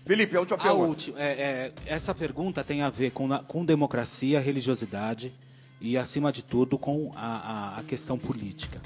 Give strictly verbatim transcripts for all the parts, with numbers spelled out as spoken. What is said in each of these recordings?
Felipe, a última A pergunta. última, é, é, essa pergunta tem a ver com, com democracia, religiosidade e, acima de tudo, com a, a, a questão política.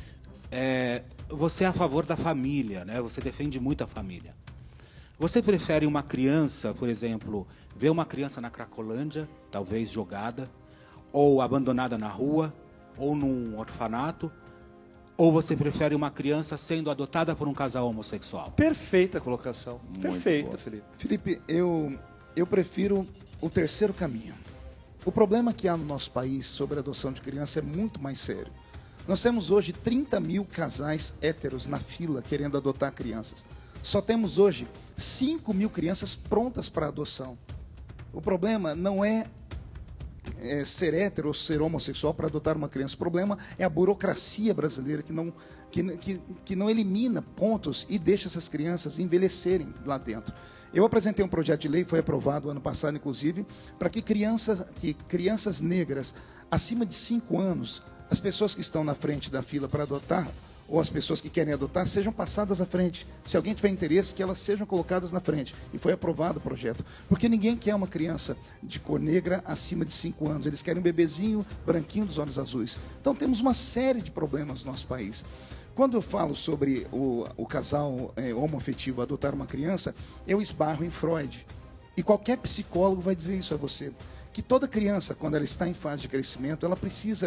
É, você é a favor da família, né? Você defende muito a família. Você prefere uma criança, por exemplo, ver uma criança na Cracolândia, talvez jogada, ou abandonada na rua, ou num orfanato, ou você prefere uma criança sendo adotada por um casal homossexual? Perfeita colocação. Muito Perfeita, boa. Felipe. Felipe, eu, eu prefiro o terceiro caminho. O problema que há no nosso país sobre a adoção de criança é muito mais sério. Nós temos hoje trinta mil casais héteros na fila querendo adotar crianças. Só temos hoje cinco mil crianças prontas para adoção. O problema não é, é ser hétero ou ser homossexual para adotar uma criança. O problema é a burocracia brasileira que não, que, que, que não elimina pontos e deixa essas crianças envelhecerem lá dentro. Eu apresentei um projeto de lei, foi aprovado ano passado, inclusive, para que crianças, que crianças negras acima de cinco anos, as pessoas que estão na frente da fila para adotar, ou as pessoas que querem adotar, sejam passadas à frente. Se alguém tiver interesse, que elas sejam colocadas na frente. E foi aprovado o projeto. Porque ninguém quer uma criança de cor negra acima de cinco anos. Eles querem um bebezinho branquinho dos olhos azuis. Então temos uma série de problemas no nosso país. Quando eu falo sobre o, o casal é, homoafetivo adotar uma criança, eu esbarro em Freud. E qualquer psicólogo vai dizer isso a você. Que toda criança, quando ela está em fase de crescimento, ela precisa,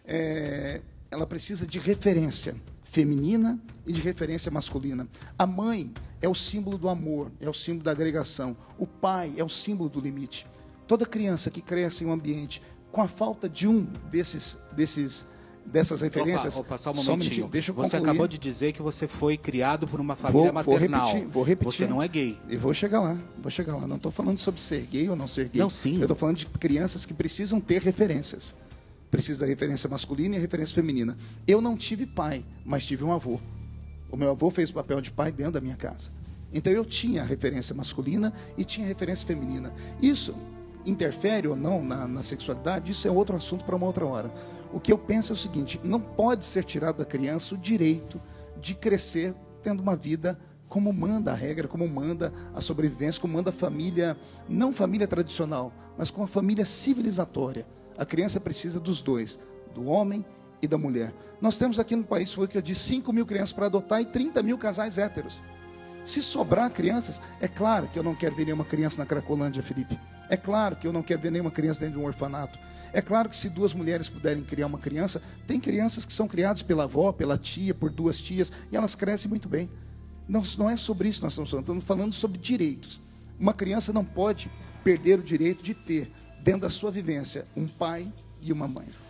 é, ela precisa de referência feminina e de referência masculina. A mãe é o símbolo do amor, é o símbolo da agregação. O pai é o símbolo do limite. Toda criança que cresce em um ambiente com a falta de um desses, desses, dessas referências... Opa, opa, só um só um momentinho. minutinho, deixa eu você concluir. acabou de dizer que você foi criado por uma família Vou, vou maternal. repetir, vou repetir. Você não é gay. E vou chegar lá, vou chegar lá. Não estou falando sobre ser gay ou não ser gay. Não, sim. Eu estou falando de crianças que precisam ter referências. Precisa da referência masculina e a referência feminina. Eu não tive pai, mas tive um avô. O meu avô fez o papel de pai dentro da minha casa. Então eu tinha a referência masculina e tinha a referência feminina. Isso interfere ou não na, na sexualidade? Isso é outro assunto para uma outra hora. O que eu penso é o seguinte: não pode ser tirado da criança o direito de crescer tendo uma vida como manda a regra, como manda a sobrevivência, como manda a família, não família tradicional, mas como a família civilizatória. A criança precisa dos dois, do homem e da mulher. Nós temos aqui no país, foi o que eu disse, cinco mil crianças para adotar e trinta mil casais héteros. Se sobrar crianças, é claro que eu não quero ver nenhuma criança na Cracolândia, Felipe. É claro que eu não quero ver nenhuma criança dentro de um orfanato. É claro que se duas mulheres puderem criar uma criança, tem crianças que são criadas pela avó, pela tia, por duas tias, e elas crescem muito bem. Não, não é sobre isso que nós estamos falando, estamos falando sobre direitos. Uma criança não pode perder o direito de ter, dentro da sua vivência, um pai e uma mãe.